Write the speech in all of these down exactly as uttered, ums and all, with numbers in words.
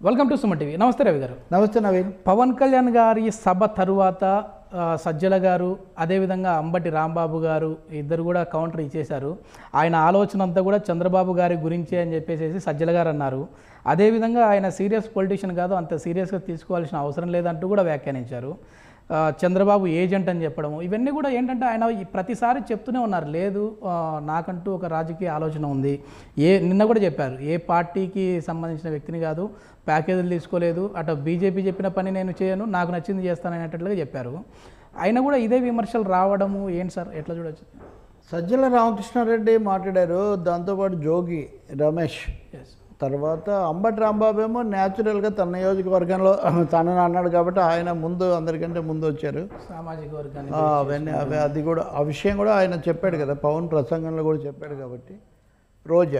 Welcome to Suman TV. నమస్తే రవి గారు. నమస్తే నవీన్. పవన్ కళ్యాణ్ గారి సభ తరువాత సజ్జల గారు అదేవిధంగా అంబటి రాంబాబు గారు ఇద్దరు కూడా కౌంటర్ ఇచ్చేశారు. ఆయన ఆలోచన అంతా కూడా చంద్రబాబు గారి గురించే అని చెప్పేసి సజ్జల గారు అన్నారు. అదేవిధంగా ఆయన సీరియస్ పొలిటీషియన్ కాదు, అంత సీరియస్గా తీసుకోవాల్సిన అవసరం లేదంటూ కూడా వ్యాఖ్యానించారు. చంద్రబాబు ఏజెంట్ అని చెప్పడము ఇవన్నీ కూడా ఏంటంటే ఆయన ప్రతిసారి చెప్తూనే ఉన్నారు, లేదు నాకంటూ ఒక రాజకీయ ఆలోచన ఉంది. ఏ నిన్న కూడా చెప్పారు, ఏ పార్టీకి సంబంధించిన వ్యక్తిని కాదు, ప్యాకేజీలు తీసుకోలేదు, అటు బీజేపీ చెప్పిన పని నేను చేయను, నాకు నచ్చింది చేస్తాననేటట్లుగా చెప్పారు. అయినా కూడా ఇదే విమర్శలు రావడము ఏంటి సార్, ఎట్లా చూడవచ్చు? సజ్జల రామకృష్ణారెడ్డి మాట్లాడారు, దాంతోపాటు జోగి రమేష్, తర్వాత అంబటి రాంబాబు ఏమో న్యాచురల్గా తన నియోజకవర్గంలో తనని అన్నాడు కాబట్టి ఆయన ముందు అందరికంటే ముందు వచ్చారు. సామాజిక వర్గాన్ని అవన్నీ అవి అది కూడా ఆ విషయం కూడా ఆయన చెప్పాడు కదా, పవన్ ప్రసంగంలో కూడా చెప్పాడు. కాబట్టి Roja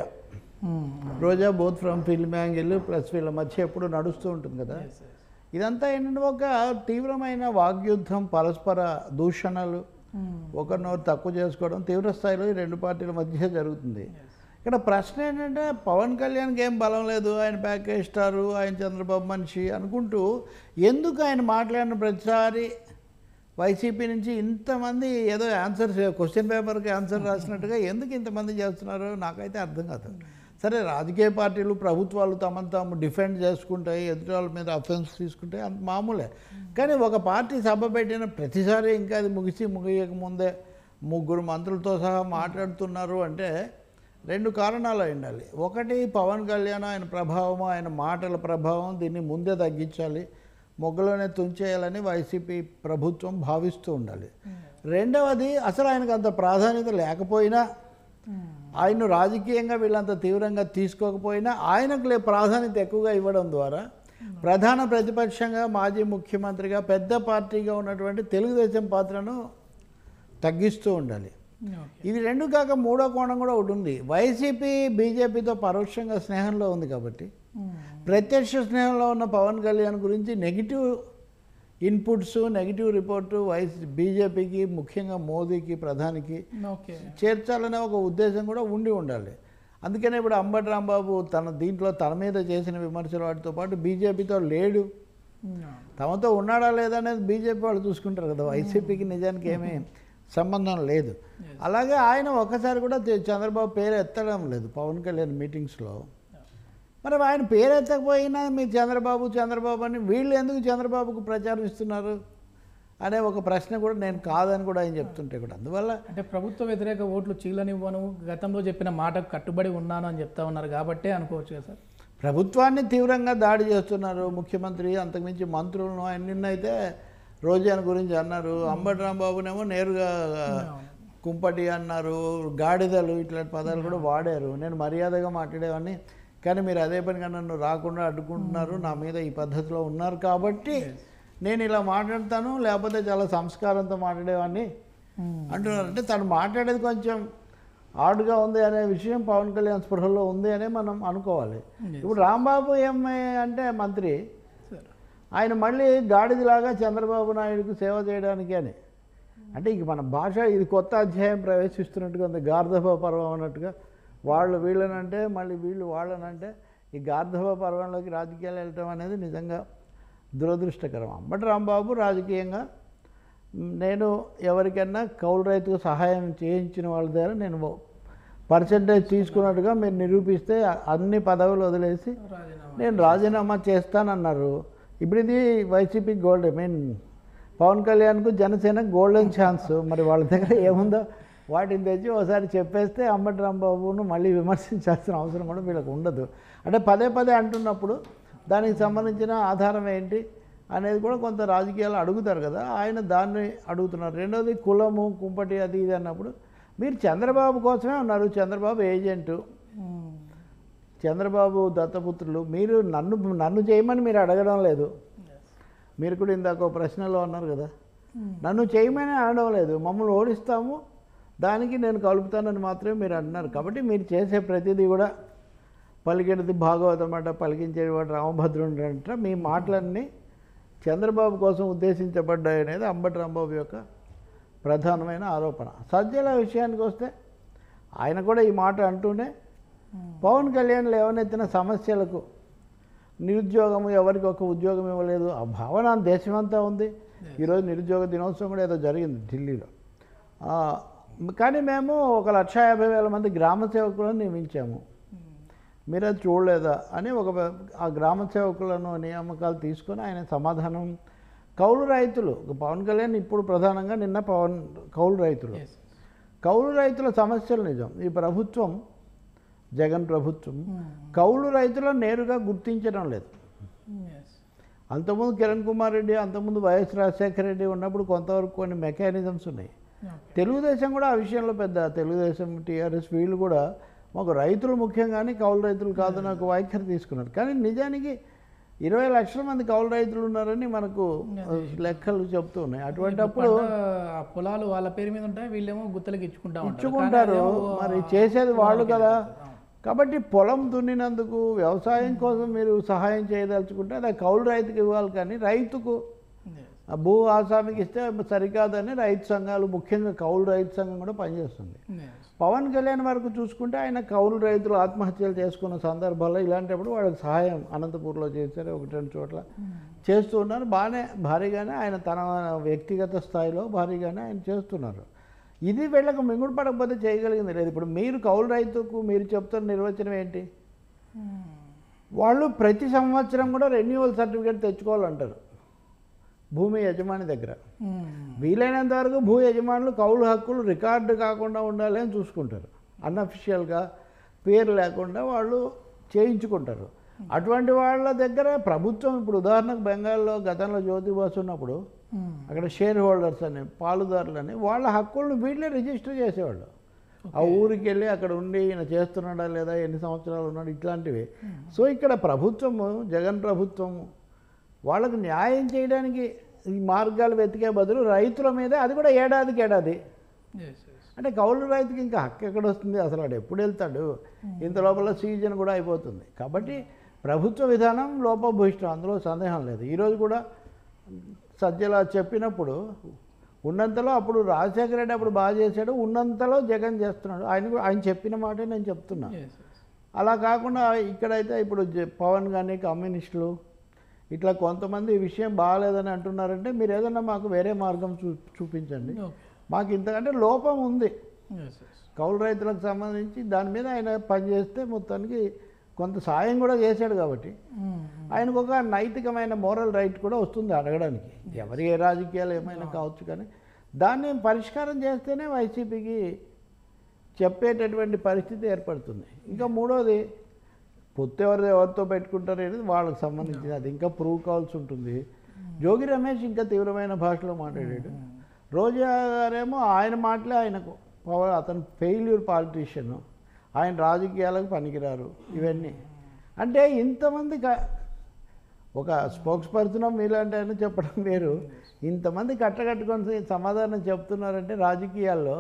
Roja both from film angle plus వీళ్ళ మధ్య ఎప్పుడు నడుస్తూ ఉంటుంది కదా. ఇదంతా ఏంటంటే ఒక తీవ్రమైన వాగ్యుద్ధం, పరస్పర దూషణలు, ఒకరినొకరు తక్కువ చేసుకోవడం తీవ్ర స్థాయిలో ఈ రెండు పార్టీల మధ్య జరుగుతుంది. ఇక్కడ ప్రశ్న ఏంటంటే పవన్ కళ్యాణ్కి ఏం బలం లేదు, ఆయన ప్యాకేజ్ స్టారు, ఆయన చంద్రబాబు మనిషి అనుకుంటూ ఎందుకు ఆయన మాట్లాడిన ప్రతిసారి వైసీపీ నుంచి ఇంతమంది ఏదో ఆన్సర్ క్వశ్చన్ పేపర్కి ఆన్సర్ రాసినట్టుగా ఎందుకు ఇంతమంది చేస్తున్నారో నాకైతే అర్థం కాదు. సరే, రాజకీయ పార్టీలు ప్రభుత్వాలు తమను తాము డిఫెండ్ చేసుకుంటాయి, ఎదుటి వాళ్ళ మీద అఫెన్స్ తీసుకుంటాయి, అంత మామూలే. కానీ ఒక పార్టీ సభ పెట్టిన ప్రతిసారి ఇంకా అది ముగిసి ముగియక ముందే ముగ్గురు మంత్రులతో సహా మాట్లాడుతున్నారు అంటే రెండు కారణాలు ఉండాలి. ఒకటి, పవన్ కళ్యాణ్ ఆయన ప్రభావం, ఆయన మాటల ప్రభావం, దీన్ని ముందే తగ్గించాలి, మొగ్గలోనే తుంచేయాలని వైసీపీ ప్రభుత్వం భావిస్తూ ఉండాలి. రెండవది, అసలు ఆయనకు అంత ప్రాధాన్యత లేకపోయినా, ఆయన రాజకీయంగా వీళ్ళంత తీవ్రంగా తీసుకోకపోయినా ఆయనకు లే ప్రాధాన్యత ఎక్కువగా ఇవ్వడం ద్వారా ప్రధాన ప్రతిపక్షంగా మాజీ ముఖ్యమంత్రిగా పెద్ద పార్టీగా ఉన్నటువంటి తెలుగుదేశం పాత్రను తగ్గిస్తూ ఉండాలి. ఇది రెండు కాక మూడో కోణం కూడా ఒకటి ఉంది. వైసీపీ బీజేపీతో పరోక్షంగా స్నేహంలో ఉంది కాబట్టి ప్రత్యక్ష స్నేహంలో ఉన్న పవన్ కళ్యాణ్ గురించి నెగిటివ్ ఇన్పుట్స్, నెగిటివ్ రిపోర్టు వైసీ బీజేపీకి, ముఖ్యంగా మోదీకి, ప్రధానికి చేర్చాలనే ఒక ఉద్దేశం కూడా ఉండి ఉండాలి. అందుకనే ఇప్పుడు అంబటి రాంబాబు తన దీంట్లో తన మీద చేసిన విమర్శలు వాటితో పాటు బీజేపీతో లేడు, తమతో ఉన్నాడా లేదా అనేది బీజేపీ వాళ్ళు చూసుకుంటారు కదా, వైసీపీకి నిజానికి ఏమీ సంబంధం లేదు. అలాగే ఆయన ఒక్కసారి కూడా చంద్రబాబు పేరు ఎత్తడం లేదు పవన్ కళ్యాణ్ మీటింగ్స్లో. మరి ఆయన పేరు ఎత్తకపోయినా మీరు చంద్రబాబు చంద్రబాబు అని వీళ్ళు ఎందుకు చంద్రబాబుకు ప్రచారం ఇస్తున్నారు అనే ఒక ప్రశ్న కూడా నేను కాదని కూడా ఆయన చెప్తుంటే కూడా, అందువల్ల అంటే ప్రభుత్వ వ్యతిరేక ఓట్లు చీలనివ్వను, గతంలో చెప్పిన మాటకు కట్టుబడి ఉన్నాను అని చెప్తా ఉన్నారు కాబట్టి అనుకోవచ్చు కదా సార్. ప్రభుత్వాన్ని తీవ్రంగా దాడి చేస్తున్నారు ముఖ్యమంత్రి, అంతకుమించి మంత్రులను. ఆయన నిన్నైతే రోజాని గురించి అన్నారు, అంబటి రాంబాబునేమో నేరుగా కుంపటి అన్నారు, గాడిదలు ఇట్లాంటి పదాలు కూడా వాడారు. నేను మర్యాదగా మాట్లాడేవాడిని, కానీ మీరు అదే పనిగా నన్ను రాకుండా అడ్డుకుంటున్నారు, నా మీద ఈ పద్ధతిలో ఉన్నారు కాబట్టి నేను ఇలా మాట్లాడతాను, లేకపోతే చాలా సంస్కారంతో మాట్లాడేవాడిని అంటున్నారు. అంటే తను మాట్లాడేది కొంచెం ఆడుగా ఉంది అనే విషయం పవన్ కళ్యాణ్ స్పృహలో ఉంది అనే మనం అనుకోవాలి. ఇప్పుడు రాంబాబు ఏమై అంటే మంత్రి, ఆయన మళ్ళీ గాడిదిలాగా చంద్రబాబు నాయుడుకు సేవ చేయడానికి అని, అంటే ఇంక మన భాష ఇది కొత్త అధ్యాయం ప్రవేశిస్తున్నట్టుగా ఉంది, గార్ధభ పర్వం అన్నట్టుగా. వాళ్ళు వీళ్ళనంటే మళ్ళీ వీళ్ళు వాళ్ళనంటే ఈ గార్ధభ పర్వంలోకి రాజకీయాలు వెళ్ళటం అనేది నిజంగా దురదృష్టకరం. అంబటి రాంబాబు రాజకీయంగా నేను ఎవరికైనా కౌలు రైతుకు సహాయం చేయించిన వాళ్ళ దగ్గర నేను పర్సంటేజ్ తీసుకున్నట్టుగా మీరు నిరూపిస్తే అన్ని పదవులు వదిలేసి నేను రాజీనామా చేస్తానన్నారు. ఇప్పుడు ఇది YCP gold, I mean Pawan కళ్యాణ్కు జనసేన గోల్డెన్ ఛాన్స్. మరి వాళ్ళ దగ్గర ఏముందో వాటిని తెచ్చి ఒకసారి చెప్పేస్తే అంబటి రాంబాబును మళ్ళీ విమర్శించాల్సిన అవసరం కూడా వీళ్ళకు ఉండదు. అంటే పదే పదే అంటున్నప్పుడు దానికి సంబంధించిన ఆధారం ఏంటి అనేది కూడా కొంత రాజకీయాలు అడుగుతారు కదా, ఆయన దాన్ని అడుగుతున్నారు. రెండోది, కులము కుంపటి అది ఇది అన్నప్పుడు మీరు చంద్రబాబు కోసమే ఉన్నారు, చంద్రబాబు ఏజెంటు, చంద్రబాబు దత్తపుత్రులు, మీరు నన్ను నన్ను చేయమని మీరు అడగడం లేదు. మీరు కూడా ఇందాక ప్రశ్నలో అన్నారు కదా, నన్ను చేయమని అనడం లేదు, మమ్మల్ని ఓడిస్తాము దానికి నేను కలుపుతానని మాత్రమే మీరు అంటున్నారు. కాబట్టి మీరు చేసే ప్రతిదీ కూడా పలికేది భాగవతం అంట, పలికించేవాడు రామభద్రుడు అంట, మీ మాటలన్నీ చంద్రబాబు కోసం ఉద్దేశించబడ్డాయి అనేది అంబటి రాంబాబు యొక్క ప్రధానమైన ఆరోపణ. సజ్జల విషయానికి వస్తే ఆయన కూడా ఈ మాట అంటూనే పవన్ కళ్యాణ్ లేవనెత్తిన సమస్యలకు నిరుద్యోగము ఎవరికి ఒక ఉద్యోగం ఇవ్వలేదు ఆ భావన దేశమంతా ఉంది. ఈరోజు నిరుద్యోగ దినోత్సవం కూడా ఏదో జరిగింది ఢిల్లీలో. కానీ మేము ఒక లక్ష యాభై వేల మంది గ్రామ సేవకులను నియమించాము, మీరు అది చూడలేదా అని ఒక ఆ గ్రామ సేవకులను నియామకాలు తీసుకొని ఆయన సమాధానం. కౌలు రైతులు పవన్ కళ్యాణ్ ఇప్పుడు ప్రధానంగా నిన్న పవన్ కౌలు రైతులు కౌలు రైతుల సమస్యలు నిజం. ఈ ప్రభుత్వం జగన్ ప్రభుత్వం కౌలు రైతులను నేరుగా గుర్తించడం లేదు. అంతకుముందు కిరణ్ కుమార్ రెడ్డి, అంతకుముందు వైఎస్ రాజశేఖర రెడ్డి ఉన్నప్పుడు కొంతవరకు కొన్ని మెకానిజమ్స్ ఉన్నాయి. తెలుగుదేశం కూడా ఆ విషయంలో పెద్ద తెలుగుదేశం టీఆర్ఎస్ వీళ్ళు కూడా మాకు రైతులు ముఖ్యం కానీ కౌలు రైతులు కాదు నాకు వైఖరి తీసుకున్నారు. కానీ నిజానికి ఇరవై లక్షల మంది కౌలు రైతులు ఉన్నారని మనకు లెక్కలు చెప్తూ ఉన్నాయి. అటువంటి అప్పుడు పొలాలు వాళ్ళ పేరు మీద ఉంటాయి, వీళ్ళేమో గుత్తలకి ఇచ్చుకుంటా ఇచ్చుకుంటారు. మరి చేసేది వాళ్ళు కదా. కాబట్టి పొలం దున్నినందుకు వ్యవసాయం కోసం మీరు సహాయం చేయదలుచుకుంటే అది కౌలు రైతుకి ఇవ్వాలి, కానీ రైతుకు భూ ఆసామికి ఇస్తే సరికాదని రైతు సంఘాలు, ముఖ్యంగా కౌలు రైతు సంఘం కూడా పనిచేస్తుంది. పవన్ కళ్యాణ్ వరకు చూసుకుంటే ఆయన కౌలు రైతులు ఆత్మహత్యలు చేసుకున్న సందర్భాల్లో ఇలాంటప్పుడు వాళ్ళకి సహాయం అనంతపూర్లో చేశారు, ఒకటి రెండు చోట్ల చేస్తూ ఉన్నారు. బాగానే భారీగానే ఆయన తన వ్యక్తిగత స్థాయిలో భారీగానే ఆయన చేస్తున్నారు. ఇది వీళ్ళకు మింగుడు పడకపోతే చేయగలిగింది లేదు. ఇప్పుడు మీరు కౌలు రైతుకు మీరు చెప్తున్న నిర్వచనం ఏంటి? వాళ్ళు ప్రతి సంవత్సరం కూడా రెన్యువల్ సర్టిఫికేట్ తెచ్చుకోవాలంటారు భూమి యజమాని దగ్గర. వీలైనంత వరకు భూ యజమానులు కౌలు హక్కులు రికార్డు కాకుండా ఉండాలి అని చూసుకుంటారు. అన్అఫిషియల్గా పేరు లేకుండా వాళ్ళు చేయించుకుంటారు. అటువంటి వాళ్ళ దగ్గర ప్రభుత్వం ఇప్పుడు ఉదాహరణకు బెంగాల్లో గతంలో జ్యోతి బసు ఉన్నప్పుడు అక్కడ షేర్ హోల్డర్స్ అని పాలుదారులు అని వాళ్ళ హక్కులను వీళ్ళే రిజిస్టర్ చేసేవాళ్ళు. ఆ ఊరికి వెళ్ళి అక్కడ ఉండి ఈయన చేస్తున్నాడా లేదా, ఎన్ని సంవత్సరాలు ఉన్నాడు, ఇట్లాంటివి. సో ఇక్కడ ప్రభుత్వము జగన్ ప్రభుత్వము వాళ్ళకు న్యాయం చేయడానికి ఈ మార్గాలు వెతికే బదులు రైతుల మీద, అది కూడా ఏడాదికి ఏడాది అంటే కౌలు రైతుకి ఇంకా హక్కు ఎక్కడ వస్తుంది? అసలు వాడు ఎప్పుడు వెళ్తాడు? ఇంత లోపల సీజన్ కూడా అయిపోతుంది. కాబట్టి ప్రభుత్వ విధానం లోపభూయిష్టం, అందులో సందేహం లేదు. ఈరోజు కూడా సజ్జల చెప్పినప్పుడు ఉన్నంతలో, అప్పుడు రాజశేఖర రెడ్డి అప్పుడు బాగా చేశాడు, ఉన్నంతలో జగన్ చేస్తున్నాడు. ఆయన ఆయన చెప్పిన మాటే నేను చెప్తున్నా. అలా కాకుండా ఇక్కడైతే ఇప్పుడు పవన్ కానీ కమ్యూనిస్టులు ఇట్లా కొంతమంది ఈ విషయం బాగాలేదని అంటున్నారంటే మీరు ఏదన్నా మాకు వేరే మార్గం చూ చూపించండి. మాకు ఇంతకంటే లోపం ఉంది కౌలు రైతులకు సంబంధించి. దాని మీద ఆయన పనిచేస్తే మొత్తానికి కొంత సాయం కూడా చేశాడు కాబట్టి ఆయనకు ఒక నైతికమైన మోరల్ రైట్ కూడా వస్తుంది అడగడానికి. ఎవరి ఏ రాజకీయాలు ఏమైనా కావచ్చు, కానీ దాన్ని పరిష్కారం చేస్తేనే వైసీపీకి చెప్పేటటువంటి పరిస్థితి ఏర్పడుతుంది. ఇంకా మూడోది, పొత్తు ఎవరు ఎవరితో పెట్టుకుంటారు అనేది వాళ్ళకి సంబంధించింది, అది ఇంకా ప్రూవ్ కావాల్సి ఉంటుంది. జోగి రమేష్ ఇంకా తీవ్రమైన భాషలో మాట్లాడాడు. రోజా గారేమో ఆయన మాటలే ఆయనకు పవర్, అతను ఫెయిల్యూర్ పాలిటీషియన్, ఆయన రాజకీయాలకు పనికిరారు ఇవన్నీ. అంటే ఇంతమంది ఒక స్పోక్స్ పర్సన్ మీలాంటి ఆయన చెప్పడం వేరు, ఇంతమంది కట్టకట్టుకొని సమాధానం చెప్తున్నారంటే రాజకీయాల్లో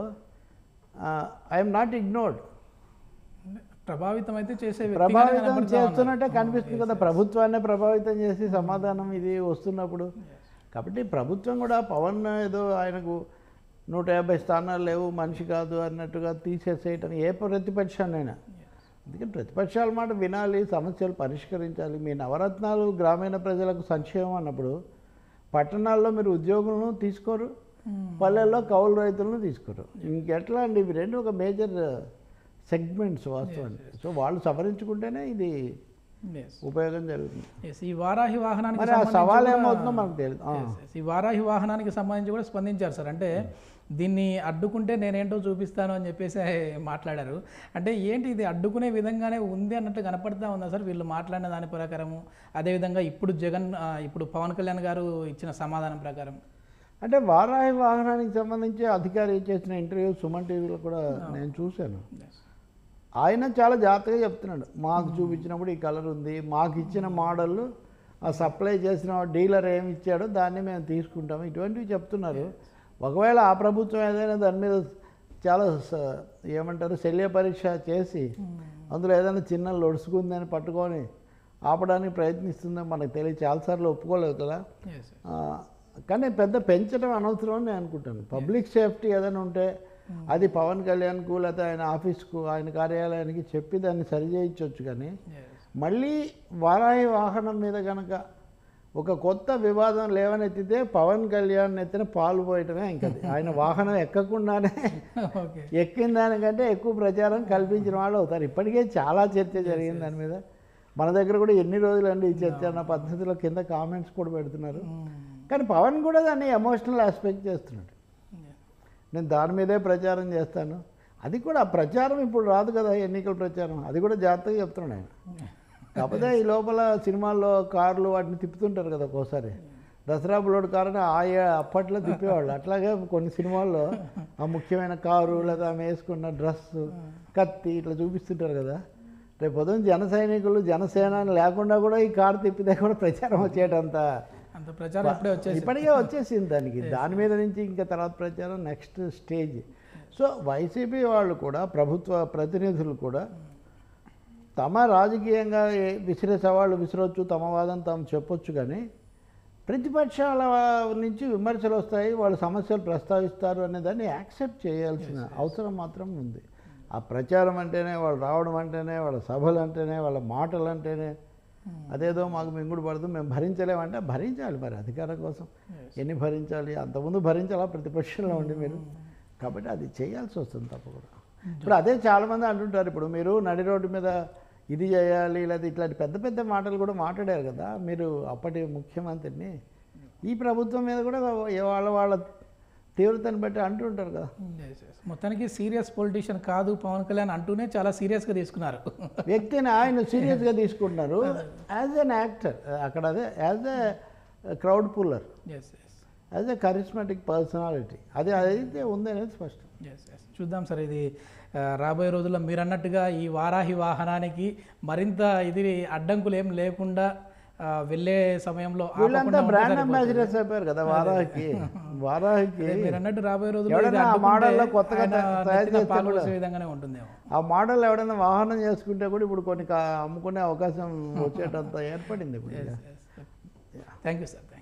ఐఎమ్ నాట్ ఇగ్నోర్డ్. ప్రభావితం అయితే చేసే ప్రభావితం చేస్తున్నట్టే కనిపిస్తుంది కదా, ప్రభుత్వాన్ని ప్రభావితం చేసి సమాధానం ఇది వస్తున్నప్పుడు. కాబట్టి ప్రభుత్వం కూడా పవన్ ఏదో ఆయనకు నూట యాభై స్థానాలు లేవు, మనిషి కాదు అన్నట్టుగా తీసేసేయటం ఏ ప్రతిపక్షాన్నైనా. అందుకని ప్రతిపక్షాల మాట వినాలి, సమస్యలు పరిష్కరించాలి. మీ నవరత్నాలు గ్రామీణ ప్రజలకు సంక్షేమం అన్నప్పుడు పట్టణాల్లో మీరు ఉద్యోగులను తీసుకోరు, పల్లెల్లో కౌలు రైతులను తీసుకోరు. ఇంకెట్లా అండి? ఇవి రెండు ఒక మేజర్ సెగ్మెంట్స్ వాస్తవానికి. సో వాళ్ళు సవరించుకుంటేనే ఇది ఉపయోగం జరుగుతుంది. ఈ వారాహి వాహనానికి సవాల్ ఏమవుతుందో మనకు తెలియదు. ఈ వారాహి వాహనానికి సంబంధించి కూడా స్పందించారు సార్. అంటే దీన్ని అడ్డుకుంటే నేనేంటో చూపిస్తాను అని చెప్పేసి మాట్లాడారు. అంటే ఏంటి ఇది అడ్డుకునే విధంగానే ఉంది అన్నట్టు కనపడతా ఉందా సార్ వీళ్ళు మాట్లాడిన దాని ప్రకారము? అదేవిధంగా ఇప్పుడు జగన్ ఇప్పుడు పవన్ కళ్యాణ్ గారు ఇచ్చిన సమాధానం ప్రకారం అంటే వారాహి వాహనానికి సంబంధించి అధికారి చేసిన ఇంటర్వ్యూ సుమన్ టీవీలో కూడా నేను చూశాను. ఆయన చాలా జాగ్రత్తగా చెప్తున్నాడు. మాకు చూపించినప్పుడు ఈ కలర్ ఉంది, మాకు ఇచ్చిన మోడల్ ఆ సప్లై చేసిన డీలర్ ఏమి ఇచ్చాడో దాన్ని మేము తీసుకుంటాము, ఇటువంటివి చెప్తున్నారు. ఒకవేళ ఆ ప్రభుత్వం ఏదైనా దాని మీద చాలా ఏమంటారు శల్య పరీక్ష చేసి అందులో ఏదైనా చిన్న లొడుసుకుందని పట్టుకొని ఆపడానికి ప్రయత్నిస్తుందని మనకు తెలియదు. చాలాసార్లు ఒప్పుకోలేదు కదా. కానీ పెద్ద పెంచడం అనవసరం అని నేను అనుకుంటాను. పబ్లిక్ సేఫ్టీ ఏదైనా ఉంటే అది పవన్ కళ్యాణ్కు లేకపోతే ఆయన ఆఫీస్కు ఆయన కార్యాలయానికి చెప్పి దాన్ని సరి చేయించవచ్చు. కానీ మళ్ళీ వారాహి వాహనం మీద కనుక ఒక కొత్త వివాదం లేవనెత్తితే పవన్ కళ్యాణ్ ఎత్తిన పాలు పోయటమే ఇంకది. ఆయన వాహనం ఎక్కకుండానే ఎక్కిన దానికంటే ఎక్కువ ప్రచారం కల్పించిన వాళ్ళు అవుతారు. ఇప్పటికే చాలా చర్చ జరిగింది దాని మీద. మన దగ్గర కూడా ఎన్ని రోజులు అండి ఈ చర్చ అన్న పద్ధతిలో కింద కామెంట్స్ కూడా పెడుతున్నారు. కానీ పవన్ కూడా దాన్ని ఎమోషనల్ ఆస్పెక్ట్ చేస్తున్నాడు. నేను దాని మీదే ప్రచారం చేస్తాను. అది కూడా ఆ ప్రచారం ఇప్పుడు రాదు కదా, ఎన్నికల ప్రచారం. అది కూడా జాగ్రత్తగా చెప్తున్నాడు ఆయన. కాకపోతే ఈ లోపల సినిమాల్లో కార్లు వాటిని తిప్పుతుంటారు కదా ఒక్కోసారి. దసరా బుల్లోడు కారుని ఆయా అప్పట్లో తిప్పేవాళ్ళు. అట్లాగే కొన్ని సినిమాల్లో ఆ ముఖ్యమైన కారు లేదా ఆమె వేసుకున్న డ్రెస్సు, కత్తి ఇట్లా చూపిస్తుంటారు కదా. రేపు పొద్దున్న జన సైనికులు జనసేన లేకుండా కూడా ఈ కారు తిప్పితే కూడా ప్రచారం వచ్చేటంత అంత ప్రచారం ఇప్పుడే వచ్చేసి ఇప్పటికే వచ్చేసింది దానికి. దాని మీద నుంచి ఇంకా తర్వాత ప్రచారం నెక్స్ట్ స్టేజ్. సో వైసీపీ వాళ్ళు కూడా, ప్రభుత్వ ప్రతినిధులు కూడా తమ రాజకీయంగా విసిరే సవాళ్ళు విసిరొచ్చు, తమ వాదన తాము చెప్పొచ్చు. కానీ ప్రతిపక్షాల నుంచి విమర్శలు వస్తాయి, వాళ్ళు సమస్యలు ప్రస్తావిస్తారు అనే దాన్ని యాక్సెప్ట్ చేయాల్సిన అవసరం మాత్రం ఉంది. ఆ ప్రచారం అంటేనే, వాళ్ళు రావడం అంటేనే, వాళ్ళ సభలు అంటేనే, వాళ్ళ మాటలు అంటేనే అదేదో మాకు మింగుడు పడదు, మేము భరించలేమంటే భరించాలి. మరి అధికారం కోసం ఎన్ని భరించాలి? అంతకుముందు భరించాలా ప్రతిపక్షంలో ఉండి మీరు. కాబట్టి అది చేయాల్సి వస్తుంది తప్పకుండా. ఇప్పుడు అదే చాలామంది అంటుంటారు, ఇప్పుడు మీరు నడి రోడ్డు మీద ఇది చేయాలి లేదా ఇట్లాంటి పెద్ద పెద్ద మాటలు కూడా మాట్లాడారు కదా మీరు అప్పటి ముఖ్యమంత్రిని. ఈ ప్రభుత్వం మీద కూడా వాళ్ళ వాళ్ళ తీవ్రతను బట్టి అంటుంటారు కదా. మొత్తానికి సీరియస్ పొలిటీషియన్ కాదు పవన్ కళ్యాణ్ అంటూనే చాలా సీరియస్గా తీసుకున్నారు. వ్యక్తిని ఆయన సీరియస్గా తీసుకుంటున్నారు యాజ్ ఎన్ యాక్టర్. అక్కడ అదే as a crowd puller, as a charismatic personality. అది అయితే ఉంది అనేది స్పష్టం. చూద్దాం సార్, ఇది రాబోయే రోజుల్లో మీరు అన్నట్టుగా ఈ వారాహి వాహనానికి మరింత ఇది అడ్డంకులు ఏం లేకుండా వెళ్ళే సమయంలో వీళ్ళంతా బ్రాండ్ అంబాసిడర్స్ అయిపోయారు కదా వారాహికి. వారాహికి మీరు అన్నట్టు రాబోయే రోజుల్లో ఆ మోడల్లో కొత్తగా విధంగానే ఉంటుంది. ఆ మోడల్ ఎవడైనా వాహనం చేసుకుంటే కూడా ఇప్పుడు కొన్ని అమ్ముకునే అవకాశం వచ్చేటంత ఏర్పడింది ఇప్పుడు. Thank you sir.